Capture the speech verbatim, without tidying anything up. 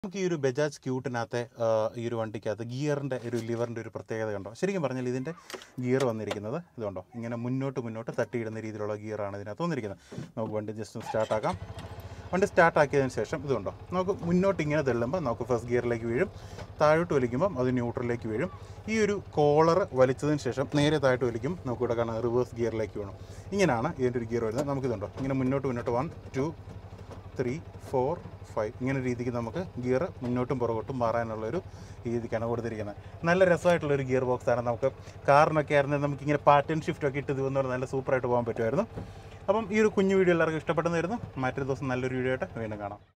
നമുക്ക് ഈ ഒരു ബജാജ് സ്കൂട്ടിനകത്തെ ഈ ഒരു വണ്ടിക്കകത്ത് ഗിയറിൻ്റെ ഒരു ലിവറിൻ്റെ ഒരു പ്രത്യേകത കണ്ടോ? ശരിക്കും പറഞ്ഞാൽ ഇതിൻ്റെ ഗിയർ വന്നിരിക്കുന്നത് ഇതുണ്ടോ, ഇങ്ങനെ മുന്നോട്ട് മുന്നോട്ട് തട്ടിയിടുന്ന രീതിയിലുള്ള ഗിയറാണ് ഇതിനകത്ത് വന്നിരിക്കുന്നത്. നമുക്ക് വണ്ടി ജസ്റ്റ് ഒന്ന് സ്റ്റാർട്ടാക്കാം. വണ്ടി സ്റ്റാർട്ടാക്കിയതിന് ശേഷം ഇതുണ്ടോ, നമുക്ക് മുന്നോട്ട് ഇങ്ങനെ തള്ളുമ്പോൾ നമുക്ക് ഫസ്റ്റ് ഗിയറിലേക്ക് വീഴും, താഴോട്ട് വലിക്കുമ്പം അത് ന്യൂട്രലിലേക്ക് വീഴും. ഈ ഒരു കോളർ വലിച്ചതിന് ശേഷം നേരെ താഴോട്ട് വലിക്കും, നമുക്കിവിടെ കാണാം റിവേഴ്സ് ഗിയറിലേക്ക് വീണു. ഇങ്ങനെയാണ് ഇതിൻ്റെ ഒരു ഗിയർ വരുന്നത്. നമുക്കിതുണ്ടോ ഇങ്ങനെ മുന്നോട്ട് മുന്നോട്ട് one two three four five ഇങ്ങനെ രീതിക്ക് നമുക്ക് ഗിയർ മുന്നോട്ടും പുറകോട്ടും മാറാനുള്ളൊരു രീതിക്കാണ് കൊടുത്തിരിക്കുന്നത്. നല്ല രസമായിട്ടുള്ളൊരു ഗിയർ ബോക്സാണ്. നമുക്ക് കാറിനൊക്കെ ആയിരുന്നെങ്കിൽ നമുക്കിങ്ങനെ പാറ്റേൺ ഷിഫ്റ്റൊക്കെ ഇട്ട് ഇത് വന്നാൽ നല്ല സൂപ്പറായിട്ട് പോകാൻ പറ്റുമായിരുന്നു. അപ്പം ഈ ഒരു കുഞ്ഞു വീഡിയോ എല്ലാവർക്കും ഇഷ്ടപ്പെട്ടെന്ന് വരുന്നു. മറ്റൊരു ദിവസം നല്ലൊരു വീഡിയോ ആയിട്ട് വീണ്ടും കാണാം.